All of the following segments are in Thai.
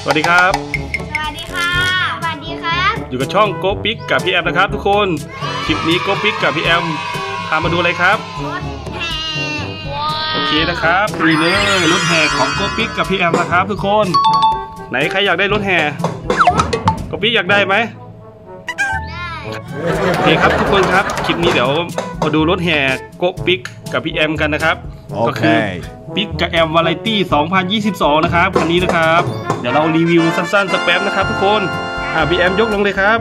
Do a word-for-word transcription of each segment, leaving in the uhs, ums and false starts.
วัสดีครับสวัสดีค่ะสวัสดีครับอยู่กับช่องโกปิกกับพี่แอมนะครับทุกคนคลิปนี้โกปิกกับพี่แอมพามาดูอะไรครับรถแห่โอเคนะครับนี่เลยรถแห่ของโกปิกกับพี่แอมนะครับทุกคนไหนใครอยากได้รถแห่โกปิกอยากได้ไหมโอเคครับทุกคนครับคลิปนี้เดี๋ยวมาดูรถแห่โกปิกกับพี่แอมกันนะครับก็คือปิกกับแอมวาไรตี้สองพันยี่สิบสองนะครับคันนี้นะครับเดี๋ยวเรารีวิวสั้นๆสักแป๊บนะครับทุกคนอ่าพี่แอมยกลงเลยครับ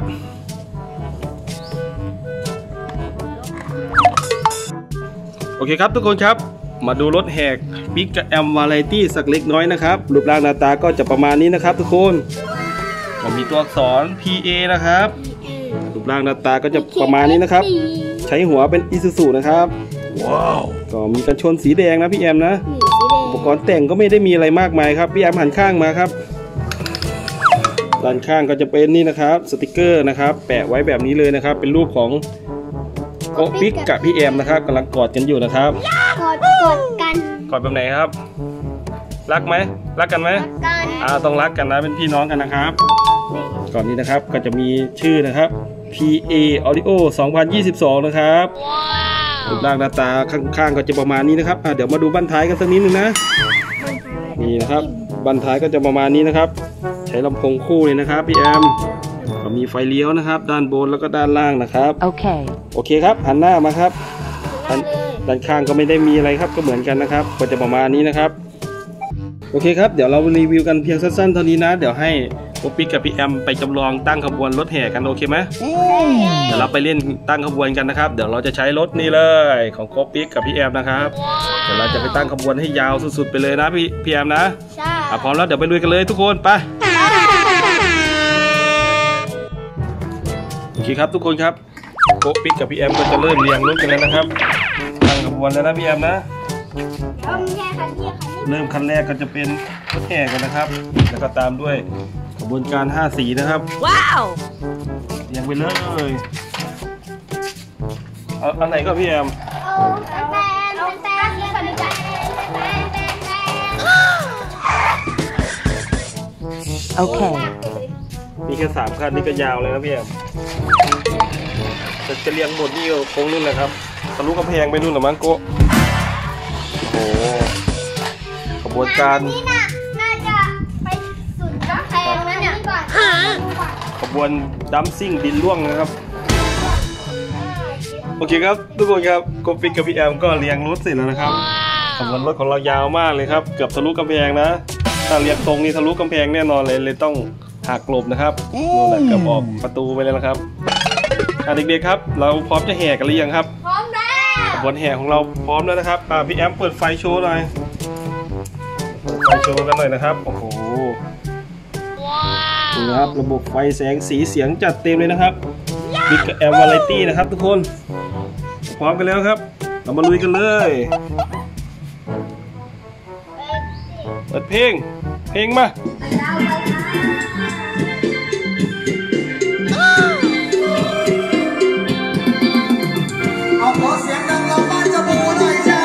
โอเคครับทุกคนครับมาดูรถแห่ปิกกับแอมวาไรตี้สักเล็กน้อยนะครับรูปร่างหน้าตาก็จะประมาณนี้นะครับทุกคนก็มีตัวอักษร พี เอ นะครับรูปร่างหน้าตาก็จะประมาณนี้นะครับใช้หัวเป็นอิซูซุนะครับว้าวก็มีกันชนสีแดงนะพี่แอมนะอุปกรณ์แต่งก็ไม่ได้มีอะไรมากมายครับพี่แอมหันข้างมาครับด้านข้างก็จะเป็นนี่นะครับสติกเกอร์นะครับแปะไว้แบบนี้เลยนะครับเป็นรูปของโกปิกกับพี่แอมนะครับกำลังกอดกันอยู่นะครับกอดกอดกันกอดแบบไหนครับรักไหมรักกันไหมอ่าต้องรักกันนะเป็นพี่น้องกันนะครับก่อนนี้นะครับก็จะมีชื่อนะครับ พี เอ Audio สองพันยี่สิบสองนะครับรูปร่างหน้าตาข้างๆก็จะประมาณนี้นะครับเดี๋ยวมาดูบั้นท้ายกันสักนิดนึงนะนี่นะครับบั้นท้ายก็จะประมาณนี้นะครับใช้ลำโพงคู่เลยนะครับพี่แอมก็มีไฟเลี้ยวนะครับด้านบนแล้วก็ด้านล่างนะครับโอเคโอเคครับหันหน้ามาครับด้านข้างก็ไม่ได้มีอะไรครับก็เหมือนกันนะครับก็จะประมาณนี้นะครับโอเคครับเดี๋ยวเรารีวิวกันเพียงสั้นๆเท่านี้นะเดี๋ยวให้โกปิกกับพี่แอมไปจำลองตั้งขบวนรถแห่กันโอเคไหมเดี๋ยวเราไปเล่นตั้งขบวนกันนะครับเดี๋ยวเราจะใช้รถนี่เลยของโกปิกกับพี่แอมนะครับเดี๋ยวเราจะไปตั้งขบวนให้ยาวสุดๆไปเลยนะพี่พี่แอมนะใช่พร้อมแล้วเดี๋ยวไปลุยกันเลยทุกคนไปโอเคครับทุกคนครับโกปิกกับพี่แอมก็จะเริ่มเรียงรถกันแล้วนะครับตั้งขบวนแล้วนะพี่แอมนะเริ่มคันแรกก็จะเป็นรถแห่กันนะครับแล้วก็ตามด้วยขบวนการห้าสีนะครับว้าวเรียงไปเลยเอาอันไหนก็พี่แอมโอเคมีแค่สามคันนี่ก็ยาวเลยนะพี่แอมจะจะเรียงหมดนี่โค้งนู่นเลยครับทะลุกำแพงไปนู่นหรือมั้งโกโอ้ขบวนการน่าจะไปสุดกำแพงแล้วเนี่ยขบวนดัมซิ่งดินล่วงนะครับโอเคครับทุกคนครับโกปิกกับพี่แอมก็เรียงรถเสร็จแล้วนะครับขบวนรถของเรายาวมากเลยครับเกือบทะลุกำแพงนะถ้าเรียงตรงนี้ทะลุกำแพงแน่นอนเลยเลยต้องหักหลบนะครับนู่นแหละเกือบออกประตูไปเลยนะครับเด็กๆครับเราพร้อมจะแห่กันหรือยังครับพร้อมแล้วขบวนแห่ของเราพร้อมแล้วนะครับพี่แอมเปิดไฟโชว์หน่อยไฟโชว์กันหน่อยนะครับโอ้โหนี่ครับระบบไฟแสงสีเสียงจัดเต็มเลยนะครับบิ๊กแอมวาไรตี้นะครับทุกคนพร้อมกันแล้วครับเรามาลุยกันเลยเปิดเพลงเพลงมาขอเสียงดังเราบ้านจะบูหน่อยจ้า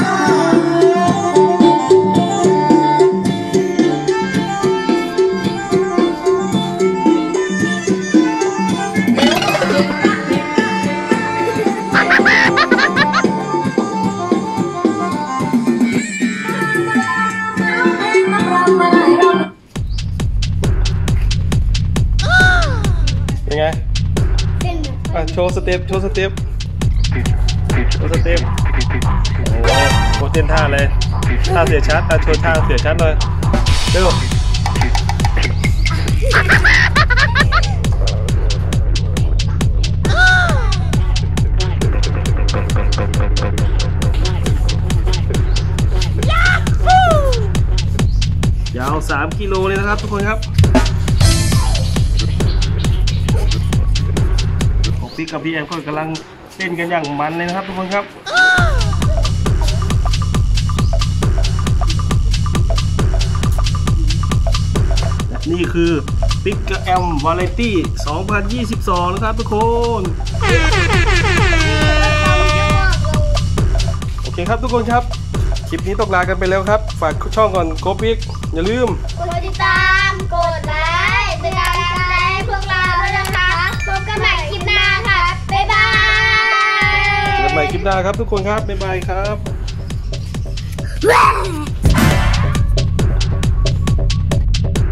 เป็นไงโชว์สเต็ปโชว์สเต็ปโชว์สเต็ปโอ้โหเต้นท่าเลยท่าเสียชัดโชว์ท่าเสียชัดเลยเร็วยาวสามกิโลเลยนะครับทุกคนครับของพี่กับพี่แอมก็กำลังเต้นกันอย่างมันเลยนะครับทุกคนครับนี่คือปิกกับแอมวาไรตี้สองพันยี่สิบสองนะครับทุกคนโอเคครับทุกคนครับคลิปนี้ต้องลากันไปแล้วครับ ฝากช่องก่อนโกบิ๊กอย่าลืมกดติดตามกดไลค์เป็นกำลังใจให้พวกเราด้วยนะคะพบกันใหม่คลิปหน้าค่ะบ๊ายบายเจอกันใหม่คลิปหน้าครับทุกคนครับบ๊ายบายครับ